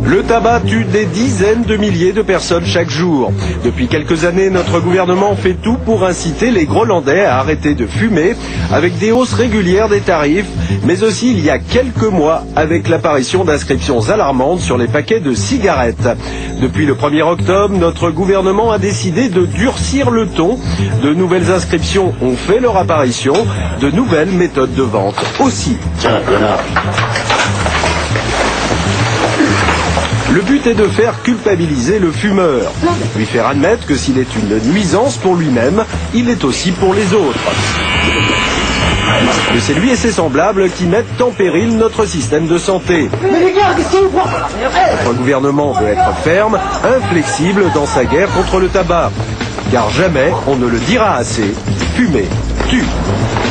Le tabac tue des dizaines de milliers de personnes chaque jour. Depuis quelques années, notre gouvernement fait tout pour inciter les Groenlandais à arrêter de fumer, avec des hausses régulières des tarifs, mais aussi il y a quelques mois avec l'apparition d'inscriptions alarmantes sur les paquets de cigarettes. Depuis le 1er octobre, notre gouvernement a décidé de durcir le ton. De nouvelles inscriptions ont fait leur apparition, de nouvelles méthodes de vente aussi. Tiens, connard. Le but est de faire culpabiliser le fumeur, lui faire admettre que s'il est une nuisance pour lui-même, il l'est aussi pour les autres. Que c'est lui et ses semblables qui mettent en péril notre système de santé. Notre gouvernement veut être ferme, inflexible dans sa guerre contre le tabac. Car jamais on ne le dira assez, fumer tue.